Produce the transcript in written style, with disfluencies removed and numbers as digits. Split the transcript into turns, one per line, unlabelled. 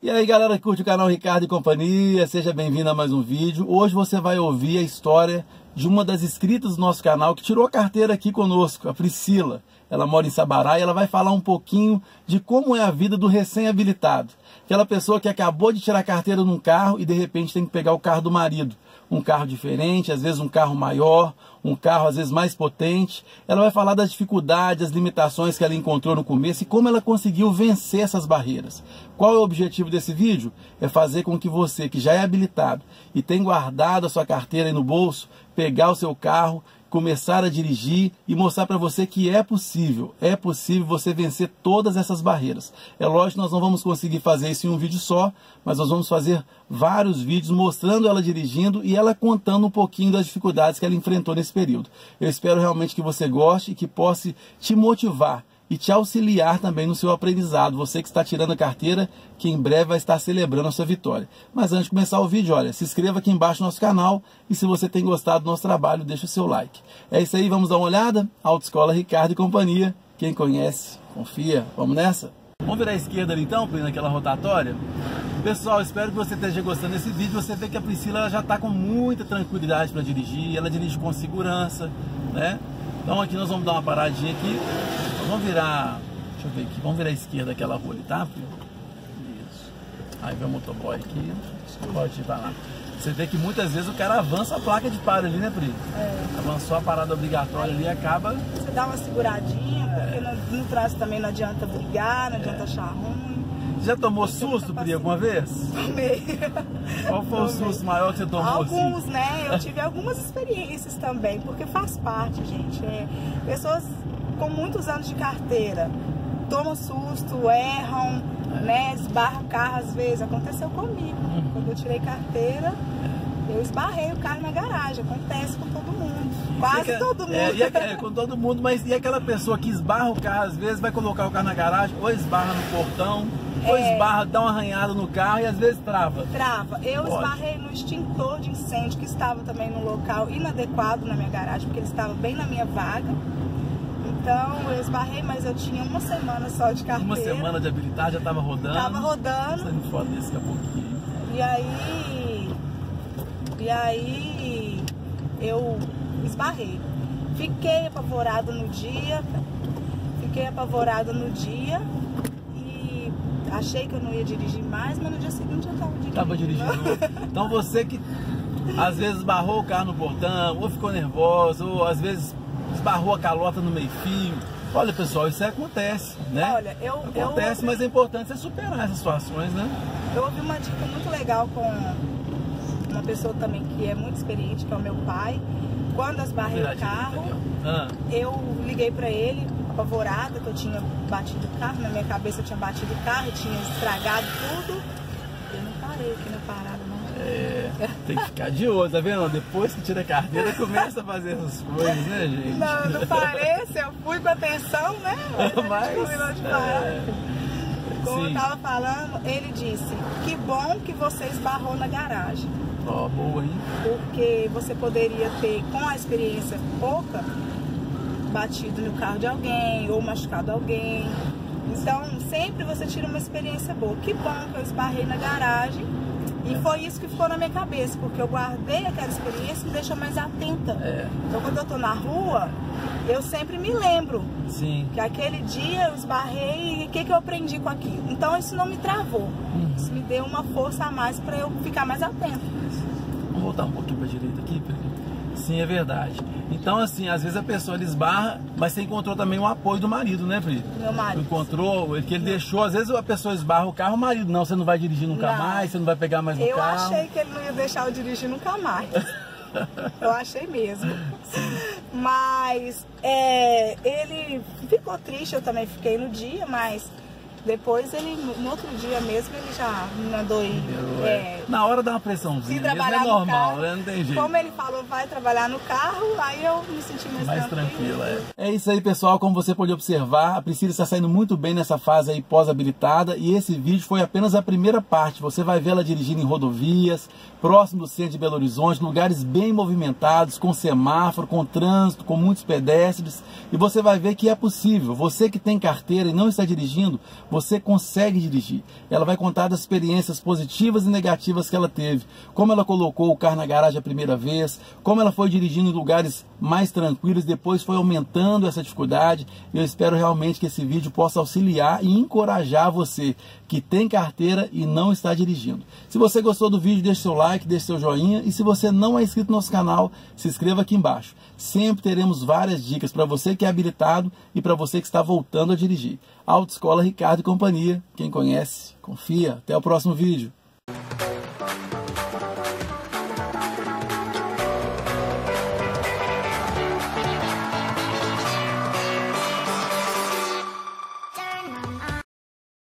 E aí galera que curte o canal Ricardo e Companhia, seja bem-vindo a mais um vídeo. Hoje você vai ouvir a história de uma das inscritas do nosso canal que tirou a carteira aqui conosco, a Priscila. Ela mora em Sabará e ela vai falar um pouquinho de como é a vida do recém-habilitado. Aquela pessoa que acabou de tirar a carteira num carro e de repente tem que pegar o carro do marido. Um carro diferente, às vezes um carro maior, um carro às vezes mais potente. Ela vai falar das dificuldades, das limitações que ela encontrou no começo e como ela conseguiu vencer essas barreiras. Qual é o objetivo desse vídeo? É fazer com que você, que já é habilitado e tem guardado a sua carteira aí no bolso, pegar o seu carro, começar a dirigir e mostrar para você que é possível você vencer todas essas barreiras. É lógico que nós não vamos conseguir fazer isso em um vídeo só, mas nós vamos fazer vários vídeos mostrando ela dirigindo e ela contando um pouquinho das dificuldades que ela enfrentou nesse período. Eu espero realmente que você goste e que possa te motivar e te auxiliar também no seu aprendizado. Você que está tirando a carteira, que em breve vai estar celebrando a sua vitória. Mas antes de começar o vídeo, olha, se inscreva aqui embaixo no nosso canal e se você tem gostado do nosso trabalho, deixa o seu like. É isso aí, vamos dar uma olhada? Autoescola Ricardo e Companhia. Quem conhece, confia. Vamos nessa? Vamos virar à esquerda ali então, naquela rotatória? Pessoal, espero que você esteja gostando desse vídeo. Você vê que a Priscila ela já está com muita tranquilidade para dirigir, ela dirige com segurança, né? Então aqui nós vamos dar uma paradinha aqui. Vamos virar, deixa eu ver aqui, vamos virar à esquerda aquela rua ali, tá, filho? Isso. Aí vem o motoboy aqui, pode ir pra lá. Você vê que muitas vezes o cara avança a placa de paro ali, né, Pri? É. Avançou a parada obrigatória ali e acaba...
Você dá uma seguradinha, porque no trânsito também não adianta brigar, não adianta achar ruim.
Já tomou susto, Pri, alguma vez?
Tomei.
Qual foi o susto maior que você tomou?
Alguns,
assim?
né? Eu tive algumas experiências também, porque faz parte, gente. Pessoas com muitos anos de carteira tomam susto, erram, né? Esbarram o carro às vezes. Aconteceu comigo. Quando eu tirei carteira, eu esbarrei o carro na garagem. Acontece com todo mundo. Quase todo mundo.
Com todo mundo, mas e aquela pessoa que esbarra o carro às vezes, vai colocar o carro na garagem, ou esbarra no portão, ou esbarra, dá uma arranhada no carro e às vezes trava.
Trava. Eu esbarrei no extintor de incêndio que estava também no local inadequado na minha garagem, porque ele estava bem na minha vaga. Então eu esbarrei, mas eu tinha uma semana só de carteira.
Uma semana de habilitar, já estava rodando.
Tava rodando.
Saindo foda desse daqui a pouquinho.
E aí eu esbarrei. Fiquei apavorada no dia. E achei que eu não ia dirigir mais, mas no dia seguinte eu estava dirigindo.
Então você que às vezes esbarrou o carro no portão, ou ficou nervoso, ou às vezes esbarrou a calota no meio-fio. Olha, pessoal, isso acontece, né?
Olha,
acontece, mas é importante você superar essas situações, né?
Eu ouvi uma dica muito legal com uma pessoa também que é muito experiente, que é o meu pai. Quando eu esbarrei o carro, eu liguei pra ele, apavorada, que eu tinha batido o carro, na minha cabeça eu tinha batido o carro, tinha estragado tudo. Eu não parei aqui na parada, não.
Tem que ficar de olho, tá vendo? Depois que tira a carteira, começa a fazer essas coisas, né, gente?
Não parece, eu fui com atenção, né?
Mas
combinou de parar. Como eu tava falando, ele disse, que bom que você esbarrou na garagem.
Ó, boa, hein?
Porque você poderia ter, com a experiência pouca, batido no carro de alguém ou machucado alguém. Então, sempre você tira uma experiência boa. Que bom que eu esbarrei na garagem. E foi isso que ficou na minha cabeça, porque eu guardei aquela experiência e me deixou mais atenta. Então, quando eu tô na rua, eu sempre me lembro que aquele dia eu esbarrei e o que eu aprendi com aquilo. Então, isso não me travou. Isso me deu uma força a mais para eu ficar mais atenta.
Vamos voltar um pouquinho para a direita aqui, Pri? Sim, é verdade. Então, assim, às vezes a pessoa esbarra, mas você encontrou também o apoio do marido, né, Pri?
Meu marido.
Encontrou, que ele deixou, às vezes a pessoa esbarra o carro, o marido, não, você não vai dirigir nunca mais, você não vai pegar mais no carro.
Eu achei que ele não ia deixar eu dirigir nunca mais. Eu achei mesmo. Mas ele ficou triste, eu também fiquei no dia, mas depois ele, no outro dia mesmo, ele já me mandou ir.
Na hora dá uma pressãozinha, mesmo é normal, né? Não tem jeito.
Como ele falou, vai trabalhar no carro, aí eu me senti mais tranquila.
É isso aí, pessoal, como você pode observar, a Priscila está saindo muito bem nessa fase aí pós-habilitada e esse vídeo foi apenas a primeira parte. Você vai ver ela dirigindo em rodovias, próximo do centro de Belo Horizonte, lugares bem movimentados, com semáforo, com trânsito, com muitos pedestres, e você vai ver que é possível. Você que tem carteira e não está dirigindo, você consegue dirigir. Ela vai contar das experiências positivas e negativas que ela teve, como ela colocou o carro na garagem a primeira vez, como ela foi dirigindo em lugares mais tranquilos, depois foi aumentando essa dificuldade. Eu espero realmente que esse vídeo possa auxiliar e encorajar você que tem carteira e não está dirigindo. Se você gostou do vídeo, deixe seu like, deixe seu joinha, e se você não é inscrito no nosso canal, se inscreva aqui embaixo. Sempre teremos várias dicas para você que é habilitado e para você que está voltando a dirigir. Autoescola Ricardo e Companhia, quem conhece, confia. Até o próximo vídeo.